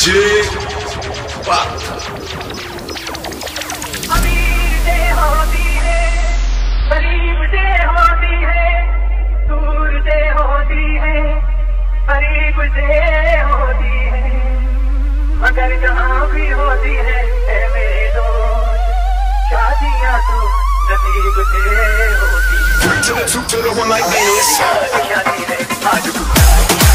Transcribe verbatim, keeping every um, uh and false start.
Jig Pop. अमीर से होती है, गरीब से होती है, दूर से होती है, करीब से होती है, मगर जहाँ भी होती है ऐ मेरे दोस्त, शादियाँ तो नसीब से होती है। Three to the two to the one like this. शादी है आज